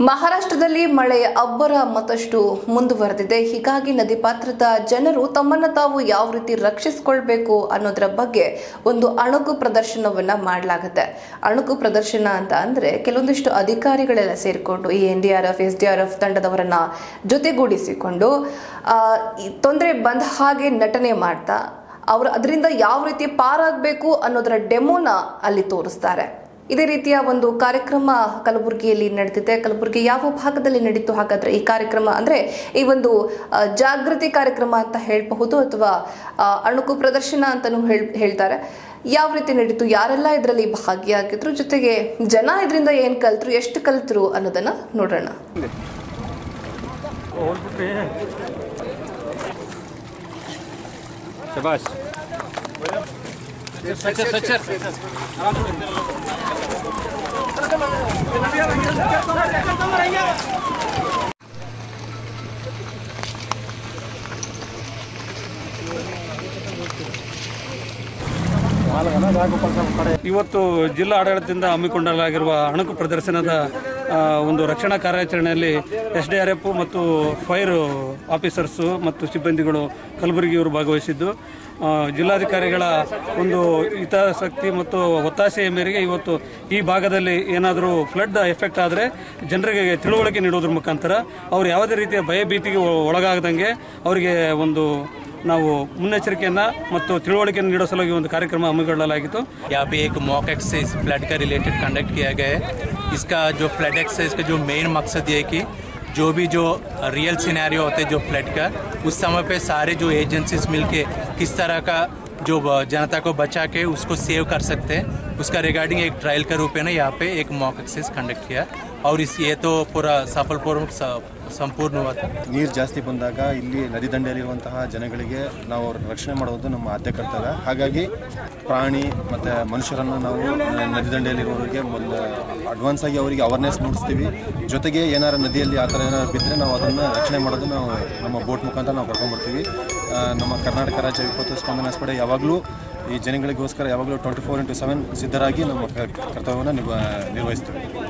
ಮಹಾರಾಷ್ಟ್ರದಲ್ಲಿ ಮಳೆಯ ಅಬ್ಬರ ಮತ್ತಷ್ಟು ಮುಂದುವರೆದಿದೆ. ಹೀಗಾಗಿ ನದಿ ಪಾತ್ರದ ಜನರು ತಮ್ಮನ್ನು ತಾವು ಯಾವ ರೀತಿ ರಕ್ಷಿಸಿಕೊಳ್ಳಬೇಕು ಅನ್ನೋದರ ಬಗ್ಗೆ ಒಂದು ಅಣುಕು ಪ್ರದರ್ಶನವನ್ನ ಮಾಡಲಾಗುತ್ತೆ. ಅಣುಕು ಪ್ರದರ್ಶನ ಅಂತ ಅಂದ್ರೆ ಕೆಲವೊಂದಿಷ್ಟು ಅಧಿಕಾರಿಗಳೆಲ್ಲ ಸೇರಿಕೊಂಡು ಈ NDRF, SDRF ತಂಡದವರನ್ನ ಜೊತೆಗೂಡಿಸಿಕೊಂಡು ತೊಂದರೆ ಬಂದ ಹಾಗೆ ನಟನೆ ಮಾಡ್ತಾ ಅವರು ಅದರಿಂದ ಯಾವ ರೀತಿ ಪಾರಾಗಬೇಕು ಅನ್ನೋದರ ಡೆಮೋನ ಅಲ್ಲಿ ತೋರಿಸ್ತಾರೆ. ಇದೇ ರೀತಿಯ ಒಂದು ಕಾರ್ಯಕ್ರಮ ಕಲಬುರಗಿಯಲ್ಲಿ ನಡೆದಿದೆ. ಕಲಬುರಗಿ ಯಾವ ಭಾಗದಲ್ಲಿ ನಡೀತು ಹಾಗಾದ್ರೆ ಈ ಕಾರ್ಯಕ್ರಮ? ಅಂದ್ರೆ ಈ ಒಂದು ಜಾಗೃತಿ ಕಾರ್ಯಕ್ರಮ ಅಂತ ಹೇಳಬಹುದು ಅಥವಾ ಅಣುಕು ಪ್ರದರ್ಶನ ಅಂತಾನೂ ಹೇಳ್ತಾರೆ. ಯಾವ ರೀತಿ ನಡೀತು, ಯಾರೆಲ್ಲ ಇದರಲ್ಲಿ ಭಾಗಿಯಾಗಿದ್ರು, ಜೊತೆಗೆ ಜನ ಇದರಿಂದ ಏನ್ ಕಲ್ತ್ರು, ಎಷ್ಟು ಕಲ್ತ್ರು ಅನ್ನೋದನ್ನ ನೋಡೋಣ. ಇವತ್ತು ಜಿಲ್ಲಾ ಆಡಳಿತದಿಂದ ಹಮ್ಮಿಕೊಳ್ಳಲಾಗಿರುವ ಅಣುಕು ಪ್ರದರ್ಶನದ ಒಂದು ರಕ್ಷಣಾ ಕಾರ್ಯಾಚರಣೆಯಲ್ಲಿ SDRF ಮತ್ತು ಫೈರ್ ಆಫೀಸರ್ಸು ಮತ್ತು ಸಿಬ್ಬಂದಿಗಳು ಕಲಬುರಗಿಯವರು ಭಾಗವಹಿಸಿದ್ದು, ಜಿಲ್ಲಾಧಿಕಾರಿಗಳ ಒಂದು ಹಿತಾಸಕ್ತಿ ಮತ್ತು ಒತ್ತಾಸೆಯ ಮೇರೆಗೆ ಇವತ್ತು ಈ ಭಾಗದಲ್ಲಿ ಏನಾದರೂ ಫ್ಲಡ್ ಎಫೆಕ್ಟ್ ಆದರೆ ಜನರಿಗೆ ತಿಳುವಳಿಕೆ ನೀಡೋದ್ರ ಮುಖಾಂತರ ಅವರು ಯಾವುದೇ ರೀತಿಯ ಭಯಭೀತಿಗೆ ಒಳಗಾಗದಂಗೆ ಅವರಿಗೆ ಒಂದು ನಾವು ಮುನ್ನೆಚ್ಚರಿಕೆಯನ್ನ ಮತ್ತು ತಿಳುವಳಿಕೆಯನ್ನು ನೀಡೋ ಸಲುವಾಗಿ ಒಂದು ಕಾರ್ಯಕ್ರಮ ಹಮ್ಮಿಕೊಳ್ಳಲಾಗಿತ್ತು. यहाँ पे एक मॉक एक्सरसाइज फ्लड का रिलेटेड कंडक्ट किया गया है. इसका जो फ्लड एक्सरसाइज का जो मेन मकसद ये है कि जो भी जो रियल सिनेरियो होते हैं जो फ्लड का, उस समय पे सारे जो एजेंसीज मिलके किस तरह का जो जनता को बचा के उसको सेव कर सकते हैं, उसका रिगार्डिंग एक ट्रायल का रूप है ना यहाँ पे एक मॉक एक्सरसाइज कंडक्ट किया और इस ये तो पूरा सफलपूर्वक ಸಂಪೂರ್ಣ ನೀರು ಜಾಸ್ತಿ ಬಂದಾಗ ಇಲ್ಲಿ ನದಿ ದಂಡೆಯಲ್ಲಿರುವಂತಹ ಜನಗಳಿಗೆ ನಾವು ರಕ್ಷಣೆ ಮಾಡುವುದು ನಮ್ಮ ಆದ್ಯ ಕರ್ತವ್ಯ. ಹಾಗಾಗಿ ಪ್ರಾಣಿ ಮತ್ತು ಮನುಷ್ಯರನ್ನು ನಾವು ನದಿ ದಂಡೆಯಲ್ಲಿರುವವರಿಗೆ ಅಡ್ವಾನ್ಸ್ ಆಗಿ ಅವರಿಗೆ ಅವೇರ್ನೆಸ್ ಮೂಡಿಸ್ತೀವಿ. ಜೊತೆಗೆ ಏನಾರು ನದಿಯಲ್ಲಿ ಆ ಥರ ಏನಾರು ಬಿದ್ದರೆ ನಾವು ಅದನ್ನು ರಕ್ಷಣೆ ಮಾಡೋದು ನಾವು ನಮ್ಮ ಬೋಟ್ ಮುಖಾಂತರ ನಾವು ಕರ್ಕೊಂಡ್ಬರ್ತೀವಿ. ನಮ್ಮ ಕರ್ನಾಟಕ ರಾಜ್ಯ ವಿಪತ್ತು ಸ್ಪಂದನಾ ಪಡೆ ಯಾವಾಗಲೂ ಈ ಜನಗಳಿಗೋಸ್ಕರ ಯಾವಾಗಲೂ 24x7 ಸಿದ್ಧರಾಗಿ ನಮ್ಮ ಕರ್ತವ್ಯವನ್ನು ನಿರ್ವಹಿಸ್ತೀವಿ.